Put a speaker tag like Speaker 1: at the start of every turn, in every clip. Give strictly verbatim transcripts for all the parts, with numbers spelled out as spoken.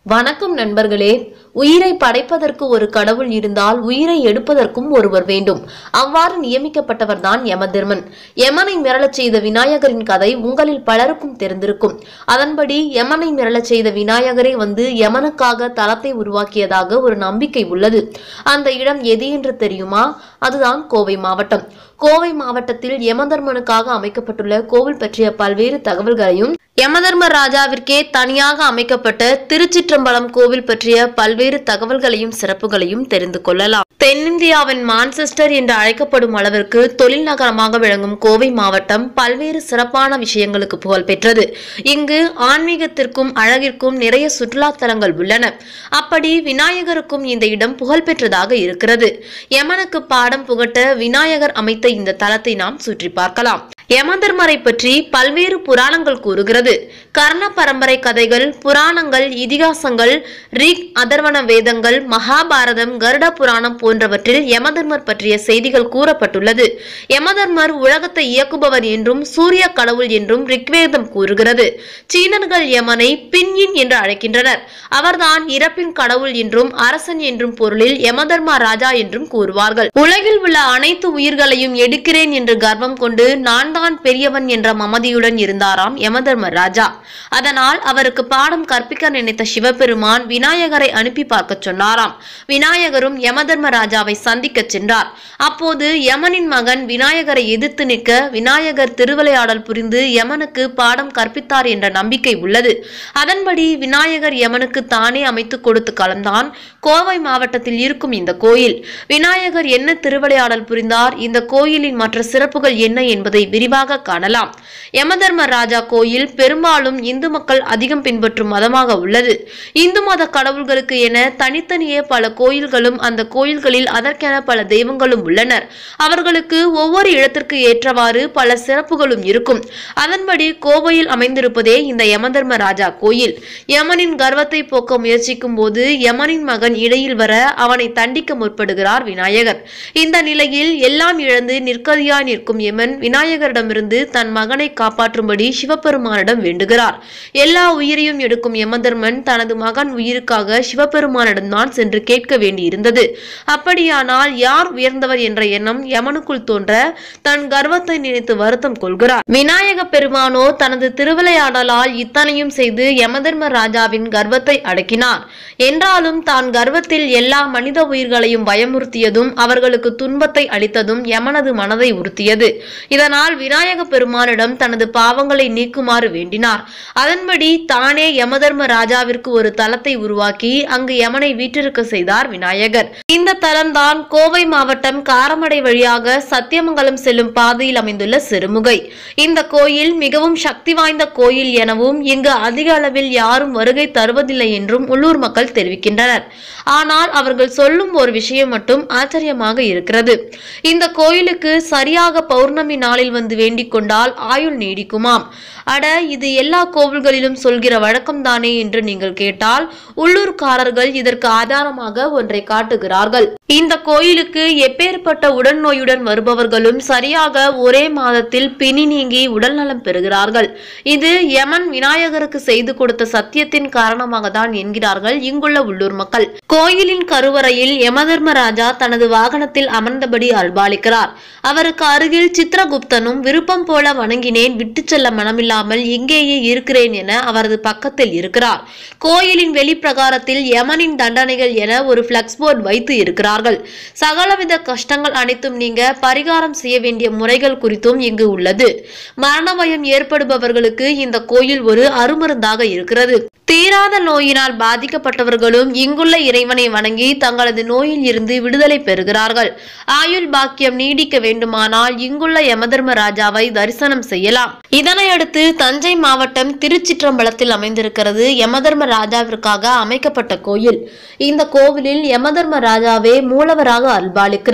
Speaker 1: வணக்கம் நண்பர்களே. உயிரை படைப்பதற்கு ஒரு கடவுள் இருந்தால் உயிரை எடுப்பதற்கும் ஒருவர் வேண்டும். அவ்வாறு நியமிக்கப்பட்டவர் தான் யமதர்மன். யமனை மிரளச் செய்த விநாயகரின் கதை உங்களில் பலருக்கும் தெரிந்திருக்கும். அதன்படி யமனை மிரளச் செய்த விநாயகரே வந்து யமனுக்காக தலத்தை உருவாக்கியதாக ஒரு நம்பிக்கை உள்ளது. அந்த இடம் எது என்று தெரியுமா? அதுதான் கோவை மாவட்டம். கோவை மாவட்டத்தில் யமதர்மனுக்காக அமைக்கப்பட்டுள்ள கோவில் பற்றிய பல்வேறு தகவல்களையும், யமதர்ம ராஜாவிற்கே தனியாக அமைக்கப்பட்ட திருச்சிற்றம்பலம் கோவில் பற்றிய பல்வேறு தகவல்களையும் சிறப்புகளையும் தெரிந்து கொள்ளலாம். தென்னிந்தியாவின் மான்செஸ்டர் என்று அழைக்கப்படும் அளவிற்கு தொழில் நகரமாக விளங்கும் கோவை மாவட்டம் பல்வேறு சிறப்பான விஷயங்களுக்கு புகழ் பெற்றது. இங்கு ஆன்மீகத்திற்கும் அழகிற்கும் நிறைய சுற்றுலா தலங்கள் உள்ளன. அப்படி விநாயகருக்கும் இந்த இடம் புகழ் பெற்றதாக இருக்கிறது. யமனுக்கு பாடம் புகட்ட விநாயகர் அமைத்த இந்த தலத்தை நாம் சுற்றி பார்க்கலாம். யமதர்மரை பற்றி பல்வேறு புராணங்கள் கூறுகிறது. கர்ண பரம்பரை கதைகள், புராணங்கள், இதிகாசங்கள், ரிக், அதர்வன வேதங்கள், மகாபாரதம், கருட புராணம் போன்றவற்றில் யமதர்மர் பற்றிய செய்திகள் கூறப்பட்டுள்ளது. யமதர்மர் உலகத்தை இயக்குபவர் என்றும் சூரிய கடவுள் என்றும் ரிக்வேதம் கூறுகிறது. சீனர்கள் யமனை பின்யின் என்று அழைக்கின்றனர். அவர்தான் இறப்பின் கடவுள் என்றும் அரசன் என்றும் பொருளில் யமதர்மா ராஜா என்றும் கூறுவார்கள். உலகில் உள்ள அனைத்து உயிர்களையும் எடுக்கிறேன் என்று கர்வம் கொண்டு நான் தான் பெரியவன் என்ற மமதியுடன் இருந்தாராம் யமதர்ம ராஜா. அதனால் அவருக்கு பாடம் கற்பிக்க நினைத்த சிவபெருமான் விநாயகரை அனுப்பி பார்க்க சொன்னாராம். விநாயகரும் யமதர்ம ராஜாவை சந்திக்க சென்றார். அப்போது யமனின் மகன் விநாயகரை எதிர்த்து நிற்க விநாயகர் திருவிளையாடல் புரிந்து யமனுக்கு பாடம் கற்பித்தார் என்ற நம்பிக்கை உள்ளது. அதன்படி விநாயகர் யமனுக்கு தானே அமைத்து கொடுத்து கலந்தான் கோவை மாவட்டத்தில் இருக்கும் இந்த கோயில். விநாயகர் என்ன திருவிளையாடல் புரிந்தார், இந்த கோயிலின் மற்ற சிறப்புகள் என்ன என்பதை விரிவாக காணலாம். யமதர்ம ராஜா கோயில் பெரும்பாலும் இந்து மக்கள் அதிகம் பின்பற்றும் மதமாக உள்ளது. இந்து மத கடவுள்களுக்கு என தனித்தனியே பல கோயில்களும் அந்த கோயில்களில் அதற்கென பல தெய்வங்களும் உள்ளனர். அவர்களுக்கு ஒவ்வொரு இடத்திற்கு ஏற்றவாறு பல சிறப்புகளும் இருக்கும். அதன்படி கோவையில் அமைந்திருப்பதே இந்த யமதர்ம ராஜா கோயில். யமனின் கர்வத்தை போக்க முயற்சிக்கும் போது யமனின் மகன் இடையில் வர அவனை தண்டிக்க முற்படுகிறார் விநாயகர். இந்த நிலையில் எல்லாம் இழந்து நிற்கதியாய் நிற்கும் யமன் விநாயகரிடமிருந்து தன் மகனை காப்பாற்றும்படி சிவபெருமானிடம் வேண்டுகிறார். எல்லா உயிரையும் எடுக்கும் யமதர்மன் தனது மகன் உயிருக்காக சிவபெருமானிடம் தான் சென்று கேட்க வேண்டியிருந்தது. அப்படியானால் யார் உயர்ந்தவர் என்ற எண்ணம் யமனுக்குள் தோன்ற தன் கர்வத்தை நினைத்து வருத்தம் கொள்கிறார். விநாயக பெருமானோ தனது திருவிளையாடலால் இத்தனையும் செய்து யமதர்ம ராஜாவின் கர்வத்தை அடக்கினார். என்றாலும் தான் கர்வத்தில் எல்லா மனித உயிர்களையும் பயமுறுத்தியதும் அவர்களுக்கு துன்பத்தை அளித்ததும் யமனது மனதை உறுத்தியது. இதனால் விநாயக பெருமானிடம் தனது பாவங்களை நீக்குமாறு வேண்டினார். அதன்படி தானே யமதர்ம ராஜாவிற்கு ஒரு தலத்தை உருவாக்கி அங்கு யமனை வீற்றிருக்க செய்தார் விநாயகர். இந்த தலம்தான் கோவை மாவட்டம் காரமடை வழியாக சத்தியமங்கலம் செல்லும் பாதையில் அமைந்துள்ள சிறுமுகை. இந்த கோயில் மிகவும் சக்தி வாய்ந்த கோயில் எனவும் இங்கு அதிக அளவில் யாரும் வருகை தருவதில்லை என்றும் உள்ளூர் மக்கள் தெரிவிக்கின்றனர். ஆனால் அவர்கள் சொல்லும் ஒரு விஷயம் மட்டும் ஆச்சரியமாக இருக்கிறது. இந்த கோயிலுக்கு சரியாக பௌர்ணமி நாளில் வந்து வேண்டிக் கொண்டால் ஆயுள் நீடிக்குமாம். அட, இது எல்லா கோவில்களிலும் சொல்கிற வழக்கம் தானே என்று நீங்கள் கேட்டால் உள்ளூர்காரர்கள் இதற்கு ஆதாரமாக ஒன்றை காட்டுகிறார்கள். இந்த கோயிலுக்கு எப்பேற்பட்ட உடல் நோயுடன் வருபவர்களும் சரியாக ஒரே மாதத்தில் பிணி நீங்கி உடல் நலம் பெறுகிறார்கள். இது யமன் விநாயகருக்கு செய்து கொடுத்த சத்தியத்தின் காரணமாக தான் என்கிறார்கள் இங்குள்ள உள்ளூர் மக்கள். கோயிலின் கருவறையில் யமதர்ம ராஜா தனது வாகனத்தில் அமர்ந்தபடி அல்பாளிக்கிறார். அவருக்கு அருகில் சித்திரகுப்தனும் விருப்பம் போல வணங்கினேன், விட்டு செல்ல மனமில்லாமல் இங்கேயே இருக்கிறேன் என அவரது பக்கத்தில் இருக்கிறார். கோயிலின் வெளிப்பிரகாரத்தில் யமனின் தண்டனைகள் என ஒரு பிளக்ஸ் போர்டு வைத்து இருக்கிறார்கள். சகலவித கஷ்டங்கள் அனைத்தும் நீங்க பரிகாரம் செய்ய வேண்டிய முறைகள் குறித்தும் இங்கு உள்ளது. மரண பயம் ஏற்படுபவர்களுக்கு இந்த கோயில் ஒரு அருமருந்தாக இருக்கிறது. தீராத நோயினால் பாதிக்கப்பட்டவர்களும் இங்குள்ள இறைவனை வணங்கி தங்களது நோயில் இருந்து விடுதலை பெறுகிறார்கள். ஆயுள் பாக்கியம் நீடிக்க வேண்டுமானால் இங்குள்ள யமதர்ம ராஜாவை தரிசனம் செய்யலாம். இதனையடுத்து தஞ்சை மாவட்டம் திருச்சிற்றம்பலத்தில் அமைந்திருக்கிறது யமதர்ம ராஜாவிற்காக அமைக்கப்பட்ட கோயில். இந்த கோவிலில் யமதர்ம ராஜாவே மூலவராக அல்பாளிக்கிறார்.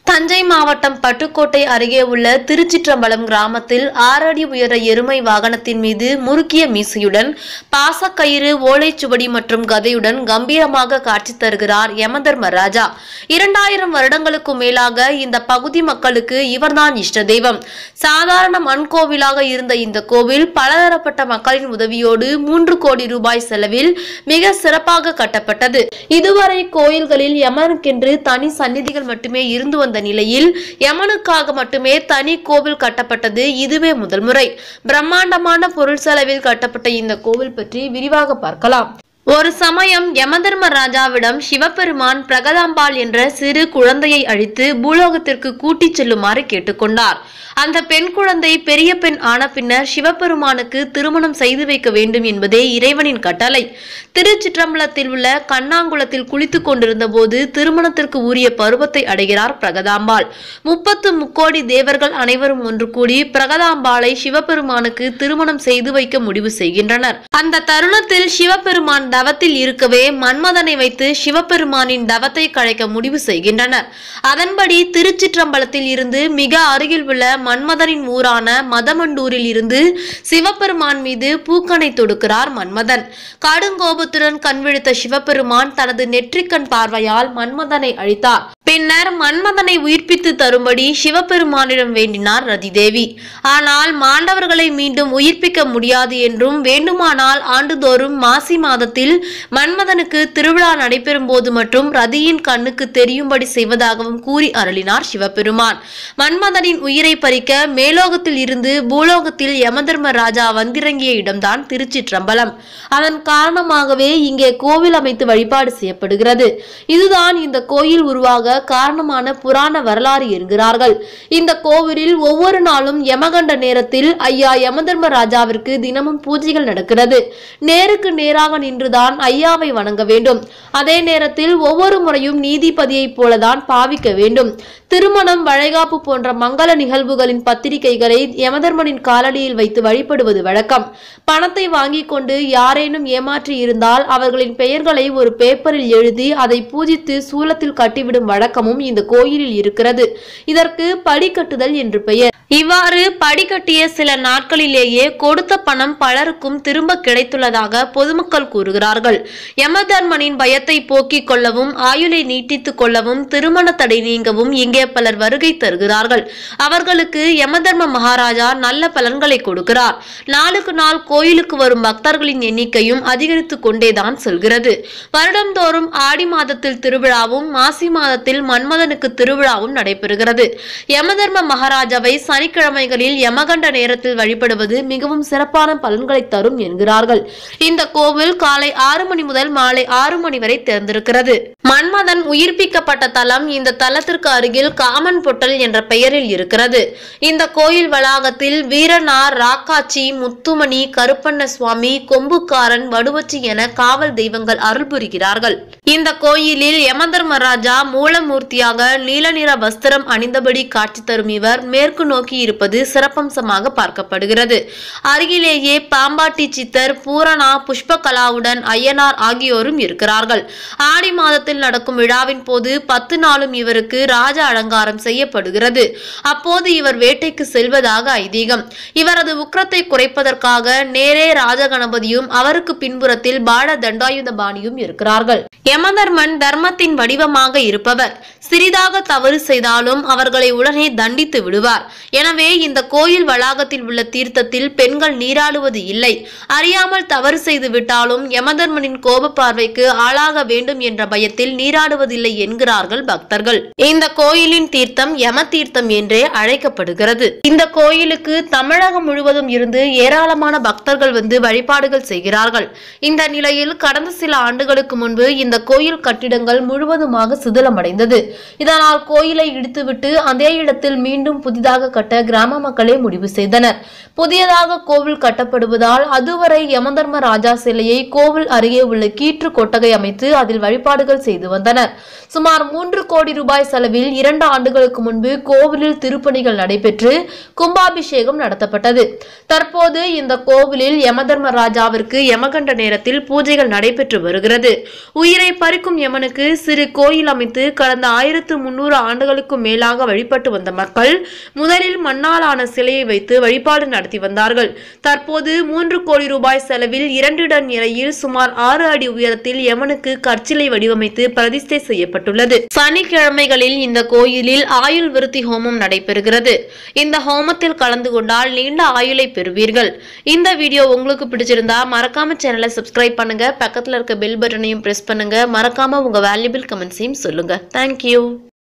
Speaker 1: தஞ்சை மாவட்டம் பட்டுக்கோட்டை அருகே உள்ள திருச்சிற்றம்பலம் கிராமத்தில் ஆறு அடி உயர எருமை வாகனத்தின் மீது முறுக்கிய மீசையுடன் பாசக்கயிறு ஓலைச்சுவடி மற்றும் கதையுடன் கம்பீரமாக காட்சி தருகிறார் யமதர்மராஜா. இரண்டாயிரம் வருடங்களுக்கு மேலாக இந்த பகுதி மக்களுக்கு இவர்தான் இஷ்ட தெய்வம். சாதாரண மண் கோவிலாக இருந்த இந்த கோவில் பலதரப்பட்ட மக்களின் உதவியோடு மூன்று கோடி ரூபாய் செலவில் மிக சிறப்பாக கட்டப்பட்டது. இதுவரை கோயில்களில் யமனுக்கென்று தனி சந்நிதிகள் மட்டுமே இருந்து வந்த நிலையில் யமனுக்காக மட்டுமே தனி கோவில் கட்டப்பட்டது இதுவே முதல் முறை. பிரம்மாண்டமான பொருள் செலவில் கட்டப்பட்ட இந்த கோவில் பற்றி விரிவாக பார்க்கலாம். ஒரு சமயம் யமதர்மராஜாவிடம் சிவபெருமான் பிரகதாம்பாள் என்ற சிறு குழந்தையை அழித்து பூலோகத்திற்கு கூட்டிச் செல்லுமாறு கேட்டுக்கொண்டார். அந்த பெண் குழந்தை பெரிய பெண் ஆன பின்னர் சிவபெருமானுக்கு திருமணம் செய்து வைக்க வேண்டும் என்பதே இறைவனின் கட்டளை. திருச்சிற்றம்பலத்தில் உள்ள கண்ணாங்குளத்தில் குளித்துக் கொண்டிருந்த போது திருமணத்திற்கு உரிய பருவத்தை அடைகிறார் பிரகதாம்பாள். முப்பத்து முக்கோடி தேவர்கள் அனைவரும் ஒன்று கூடி பிரகதாம்பாளை சிவபெருமானுக்கு திருமணம் செய்து வைக்க முடிவு செய்கின்றனர். அந்த தருணத்தில் சிவபெருமான் தவத்தில் இருக்கவே மன்மதனை வைத்து சிவபெருமானின் தவத்தை கழைக்க முடிவு செய்கின்றனர். அதன்படி திருச்சிற்றம்பலத்தில் இருந்து மிக அருகில் உள்ள மன்மதனின் ஊரான மதமண்டூரில் இருந்து சிவபெருமான் மீது பூக்கனை தொடுக்கிறார் மன்மதன். கடுங்கோபத்துடன் கண்விழித்த சிவபெருமான் தனது நெற்றிக்கண் பார்வையால் மன்மதனை அழித்தார். பின்னர் மன்மதனை உயிர்ப்பித்து தரும்படி சிவபெருமானிடம் வேண்டினார் ரதிதேவி. ஆனால் மாண்டவர்களை மீண்டும் உயிர்ப்பிக்க முடியாது என்றும் வேண்டுமானால் ஆண்டுதோறும் மாசி மாதத்தில் மன்மதனுக்கு திருவிழா நடைபெறும் போது மற்றும் ரதியின் கண்ணுக்கு தெரியும்படி செய்வதாகவும் கூறி அருளினார் சிவபெருமான். மன்மதனின் உயிரை பறிக்க மேலோகத்தில் இருந்து பூலோகத்தில் யமதர்மராஜா வந்திறங்கிய இடம்தான் திருச்சிற்றம்பலம். அதன் காரணமாகவே இங்கே கோவில் அமைத்து வழிபாடு செய்யப்படுகிறது. இதுதான் இந்த கோயில் உருவாக காரணமான புராண வரலாறு என்கிறார்கள். இந்த கோவிலில் ஒவ்வொரு நாளும் யமகண்ட நேரத்தில் ஐயா யமதர்மராஜாவிற்கு தினமும் பூஜைகள் நடக்கிறது. நேருக்கு நேராக நின்றுதான் ஐயாவை வணங்க வேண்டும். அதே நேரத்தில் ஒவ்வொரு முறையும் நீதிபதியை போலதான் பாவிக்க வேண்டும். திருமணம், வளைகாப்பு போன்ற மங்கள நிகழ்வுகளின் பத்திரிகைகளை யமதர்மனின் காலடியில் வைத்து வழிபடுவது வழக்கம். பணத்தை வாங்கிக் கொண்டு யாரேனும் ஏமாற்றி இருந்தால் அவர்களின் பெயர்களை ஒரு பேப்பரில் எழுதி அதை பூஜித்து சூலத்தில் கட்டிவிடும் வழக்கமும் இந்த கோயிலில் இருக்கிறது. இதற்கு படிக்கட்டுதல் என்று பெயர். இவ்வாறு படிக்கட்டிய சில நாட்களிலேயே கொடுத்த பணம் பலருக்கும் திரும்ப கிடைத்துள்ளதாக பொதுமக்கள் கூறுகிறார்கள். யமதர்மனின் பயத்தை போக்கிக் கொள்ளவும் ஆயுளை நீட்டித்துக் கொள்ளவும் திருமண தடை நீங்கவும் இங்கே பலர் வருகை தருகிறார்கள். அவர்களுக்கு யமதர்ம மகாராஜா நல்ல பலன்களை கொடுக்கிறார். நாளுக்கு நாள் கோயிலுக்கு வரும் பக்தர்களின் எண்ணிக்கையும் அதிகரித்துக் கொண்டேதான் செல்கிறது. வருடந்தோறும் ஆடி மாதத்தில் திருவிழாவும் மாசி மாதத்தில் மன்மதனுக்கு திருவிழாவும் நடைபெறுகிறது. யமதர்ம மகாராஜாவை சனிக்கிழமைகளில் யமகண்ட நேரத்தில் வழிபடுவது மிகவும் சிறப்பான பலன்களை தரும் என்கிறார்கள். இந்த கோவில் காலை ஆறு மணி முதல் மாலை ஆறு மணி வரை திறந்திருக்கிறது. மன்மதன் உயிர்ப்பிக்கப்பட்ட தலம் இந்த தலத்திற்கு அருகில் காமன் பொட்டல் என்ற பெயரில் இருக்கிறது. இந்த கோயில் வளாகத்தில் வீரனார், ராக்காச்சி, முத்துமணி, கருப்பண்ண சுவாமி, கொம்புக்காரன், வடுவச்சி என காவல் தெய்வங்கள் அருள் புரிகிறார்கள். இந்த கோயிலில் யமதர்மராஜா மூலமூர்த்தியாக நீல நிற வஸ்திரம் அணிந்தபடி காட்சி தரும் இவர் மேற்கு நோக்கி இருப்பது சிறப்பம்சமாக பார்க்கப்படுகிறது. அருகிலேயே பாம்பாட்டி சித்தர், பூரணா, புஷ்பகலாவுடன் ஐயனார் ஆகியோரும் இருக்கிறார்கள். ஆடி மாதத்தில் நடக்கும் விழாவின் போது பத்து நாளும் இவருக்கு ராஜ அலங்காரம் செய்யப்படுகிறது. அப்போது இவர் வேட்டைக்கு செல்வதாக ஐதீகம். இவரது உக்கிரத்தை குறைப்பதற்காக நேரே ராஜகணபதியும் அவருக்கு பின்புறத்தில் பால தண்டாயுதபாணியும் இருக்கிறார்கள். யமதர்மன் தர்மத்தின் வடிவமாக இருப்பவர். சிறிதாக தவறு செய்தாலும் அவர்களை உடனே தண்டித்து விடுவார். எனவே இந்த கோயில் வளாகத்தில் உள்ள தீர்த்தத்தில் பெண்கள் நீராடுவது இல்லை. அறியாமல் தவறு செய்து விட்டாலும் யமதர்மனின் கோப பார்வைக்கு ஆளாக வேண்டும் என்ற பயத்தில் நீராடுவதில்லை என்கிறார்கள் பக்தர்கள். இந்த கோயிலின் தீர்த்தம் யம தீர்த்தம் என்றே அழைக்கப்படுகிறது. இந்த கோயிலுக்கு தமிழகம் முழுவதும் இருந்து ஏராளமான பக்தர்கள் வந்து வழிபாடுகள் செய்கிறார்கள். இந்த நிலையில் கடந்த சில ஆண்டுகளுக்கு முன்பு இந்த கோயில் கட்டிடங்கள் முழுவதுமாக சிதிலமடைந்தது. இதனால் கோயிலை இடித்துவிட்டு அதே இடத்தில் மீண்டும் புதிதாக கட்ட கிராம மக்களே முடிவு செய்தனர். புதியதாக கோவில் கட்டப்படுவதால் அதுவரை யமதர்ம ராஜா சிலையை கோவில் அருகே உள்ள கீற்று கொட்டகை அமைத்து அதில் வழிபாடுகள் செய்து வந்தனர். சுமார் மூன்று கோடி ரூபாய் செலவில் இரண்டு ஆண்டுகளுக்கு முன்பு கோவிலில் திருப்பணிகள் நடைபெற்று கும்பாபிஷேகம் நடத்தப்பட்டது. தற்போது இந்த கோவிலில் யமதர்மராஜாவிற்கு யமகண்ட நேரத்தில் பூஜைகள் நடைபெற்று வருகிறது. உயிரை பறிக்கும் யமனுக்கு சிறு கோயில் அமைத்து கடந்த ஆயிரத்து முன்னூறு ஆண்டுகளுக்கு மேலாக வழிபட்டு வந்த மக்கள் முதலில் மண்ணாலான சிலையை வைத்து வழிபாடு நடத்தி வந்தார்கள். தற்போது மூன்று கோடி ரூபாய் செலவில் இரண்டு டன் நிலையில் சுமார் ஆறு அடி உயரத்தில் யமனுக்கு கற்சிலை வடிவமைத்து பிரதிஷ்டை செய்யப்பட்டுள்ளது. சனிக்கிழமைகளில் இந்த கோயிலில் ஆயுள் விருத்தி ஹோமம் நடைபெறுகிறது. இந்த ஹோமத்தில் கலந்து கொண்டால் நீண்ட ஆயுளை பெறுவீர்கள். இந்த வீடியோ உங்களுக்கு பிடிச்சிருந்தா மறக்காம சேனலை சப்ஸ்கிரைப் பண்ணுங்க, பக்கத்துல இருக்க பெல் பட்டனையும் பிரஸ் பண்ணுங்க. மறக்காம உங்க வேல்யூபிள் கமெண்ட்ஸையும் சொல்லுங்க. தேங்க்யூ.